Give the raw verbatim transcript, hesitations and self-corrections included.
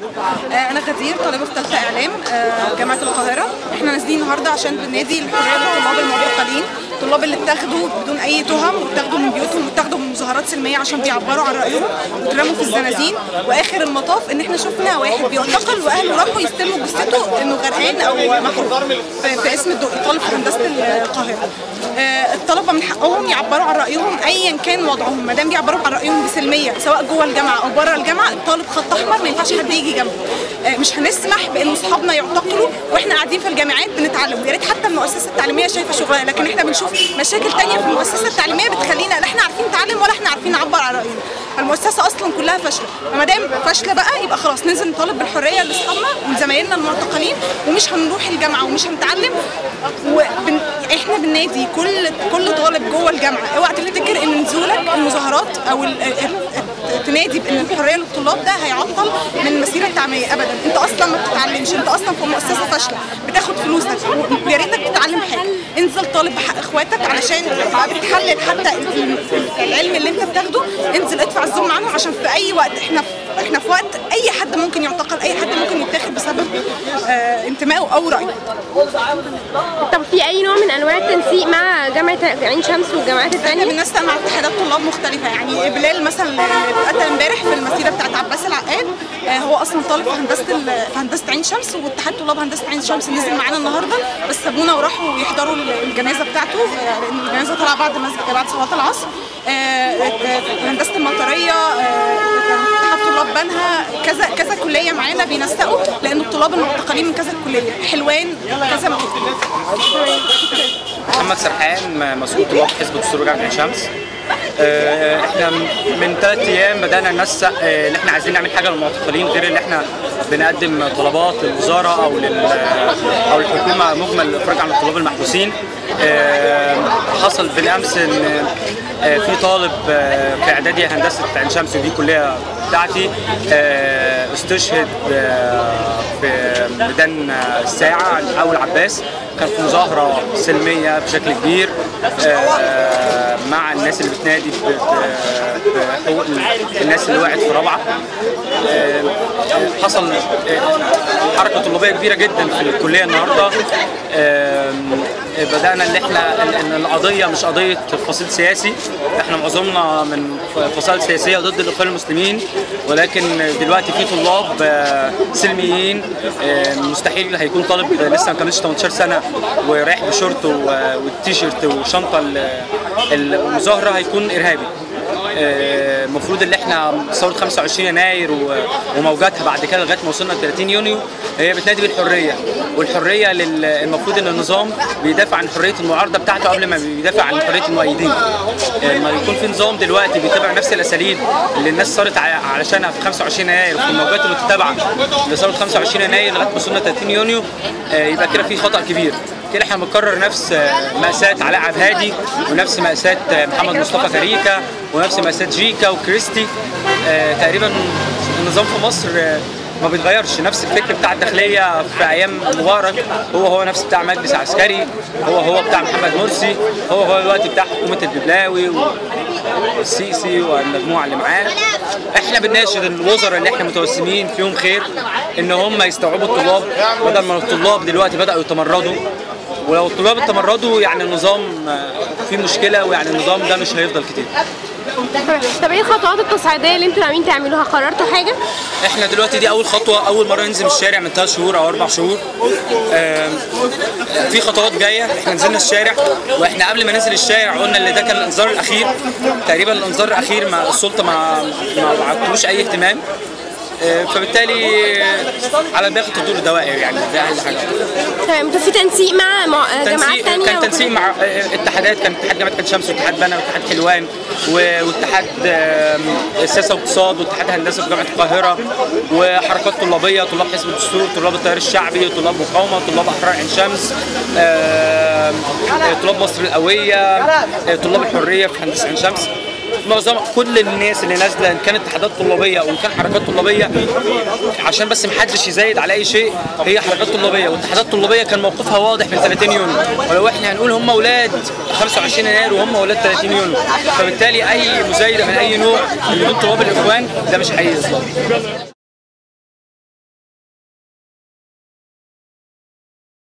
أنا غدير، طالبة في ثالثة إعلام جامعة القاهرة. إحنا نازلين النهاردة عشان بننادي الحرية للطلاب المعتقلين، الطلاب اللي اتاخدوا بدون أي تهم واتاخدوا من بيوتهم واتاخدوا من مظاهرات سلمية عشان بيعبروا عن رأيهم واترموا في الزنازين، وآخر المطاف إن إحنا شفنا واحد بيعتقل وأهله راحوا يستلموا جثته إنه غرقان أو محروق في, في اسم الدقي، طالب في هندسة القاهرة. الطلبة من حقهم يعبروا عن رأيهم أيا كان وضعهم، ما دام بيعبروا عن رأيهم بسلمية سواء جوه الجامعة أو بره الجامعة. الطالب خط أحمر، ما ينفعش حد يجي جنبه. مش هنسمح بان اصحابنا يعتقلوا واحنا قاعدين في الجامعات بنتعلم، ويا ريت حتى المؤسسه التعليميه شايفه شغلها، لكن احنا بنشوف مشاكل ثانيه في المؤسسه التعليميه بتخلينا لا احنا عارفين نتعلم ولا احنا عارفين نعبر عن راينا. المؤسسه اصلا كلها فاشله، فما دام فاشله بقى يبقى خلاص ننزل نطالب بالحريه لاصحابنا وزمايلنا المعتقلين، ومش هنروح الجامعه ومش هنتعلم. وبن... احنا بننادي كل كل طالب جوه الجامعه، اوعى تفتكر ان نزولك المظاهرات او ال... تنادي بان الحريه للطلاب ده هيعطل من المسيره التعليميه ابدا. انت اصلا ما بتتعلمش، انت اصلا في مؤسسه فاشله بتاخد فلوسك، ويا ريتك تتعلم حاجه. انزل طالب بحق اخواتك علشان بتحلل حتى العلم اللي انت بتاخده. انزل ادفع الظلم عنهم، عشان في اي وقت احنا في احنا في وقت اي حد ممكن يعتقل، اي حد ممكن يتاخد بسبب آه انتمائه او رايه. طب في اي نوع من انواع التنسيق مع جامعه عين شمس والجامعات الثانيه؟ احنا بننسق مع اتحادات طلاب مختلفه، يعني بلال مثلا اللي اتقتل امبارح في المسيره بتاعت عباس العقاد، آه هو اصلا طالب في هندسه في هندسه عين شمس، واتحاد طلاب هندسه عين شمس نزل معانا النهارده بس سابونا وراحوا يحضروا الجنازه بتاعته، آه لان الجنازه طالعه بعد بعد صلاه العصر. آه هندسه المطريه، اتحاد طلاب بنها، كذا كذا كليه معانا بينسقوا، لان الطلاب المعتقلين من كذا كليه، حلوان كذا مكان. محمد سرحان، مسؤول طلاب حزب الدستور جامعة عين شمس. احنا من ثلاث ايام بدانا ننسق ان احنا عايزين نعمل حاجه للمعتقلين غير اللي احنا بنقدم طلبات للوزاره او لل او الحكومه مجمل الافراج عن الطلاب المحبوسين. حصل بالامس ان في طالب في اعدادي هندسه عين شمس، ودي كليه بتاعتي، استشهد في ميدان الساعه او العباس. كان في مظاهره سلميه بشكل كبير مع الناس اللي بتنادي بحقوق الناس اللي وقعت في رابعه. حصل حركه طلابيه كبيره جدا في الكليه النهارده. بدانا ان احنا ان القضيه مش قضيه فصيل سياسي، احنا معظمنا من فصائل سياسيه ضد الاخوان المسلمين، ولكن دلوقتي في طلاب سلميين. مستحيل هيكون طالب لسه ما كملش ثمانية عشر سنه ورايح بشورت والتيشيرت وشنطه المظاهره هيكون ارهابي. المفروض ان احنا ثوره خمسة وعشرين يناير وموجاتها بعد كده لغايه ما وصلنا ثلاثين يونيو هي بتنادي بالحريه، والحريه المفروض ان النظام بيدافع عن حريه المعارضه بتاعته قبل ما بيدافع عن حريه المؤيدين. لما يكون في نظام دلوقتي بيتبع نفس الاساليب اللي الناس صارت علشانها في خمسة وعشرين يناير وفي الموجات المتتابعه لثوره خمسة وعشرين يناير لغايه ما وصلنا ثلاثين يونيو، يبقى كده في خطا كبير. كده احنا بنكرر نفس مأساة علاء عبد الهادي ونفس مأساة محمد مصطفى كاريكا ونفس مأساة جيكا وكريستي. اه تقريبا النظام في مصر ما بيتغيرش، نفس الفكر بتاع الداخليه في ايام مبارك هو هو نفس بتاع مجلس عسكري، هو هو بتاع محمد مرسي، هو هو الوقت بتاع حكومه الببلاوي والسيسي والمجموعه اللي معاه. احنا بنناشد الوزراء اللي احنا متوسمين فيهم خير ان هم يستوعبوا الطلاب، بدل ما الطلاب دلوقتي بداوا يتمردوا. ولو الطلاب اتمردوا يعني النظام فيه مشكله، ويعني النظام ده مش هيفضل كتير. طب ايه الخطوات التصعيديه اللي انتوا ناويين تعملوها؟ قررتوا حاجه؟ احنا دلوقتي دي اول خطوه، اول مره ننزل الشارع من ثلاث شهور او اربع شهور. في خطوات جايه، احنا نزلنا الشارع، واحنا قبل ما ننزل الشارع قلنا ان ده كان الانذار الاخير. تقريبا الانذار الاخير ما السلطه ما ما عطلوش اي اهتمام، فبالتالي على باقي تدور الدوائر، يعني ده اقل حاجه. تمام. في تنسيق مع جامعات ثانيه؟ كان تنسيق مع اتحادات، كان اتحاد جامعه عين شمس واتحاد بنا واتحاد حلوان واتحاد السياسه والاقتصاد واتحاد هندسه في جامعه القاهره، وحركات طلابيه، طلاب حزب الدستور، طلاب التيار الشعبي، طلاب مقاومه، طلاب احرار عين شمس، طلاب مصر القويه، طلاب الحريه في هندسه عين شمس. معظم كل الناس اللي نازله ان كانت اتحادات طلابيه وان كان حركات طلابيه، عشان بس محدش يزايد على اي شيء، هي حركات طلابيه والاتحادات الطلابيه كان موقفها واضح من ثلاثين يونيو، ولو احنا هنقول هم اولاد خمسة وعشرين يناير وهم اولاد ثلاثين يونيو، فبالتالي اي مزايده من اي نوع من دون طلاب الاخوان ده مش حقيقي اصلا.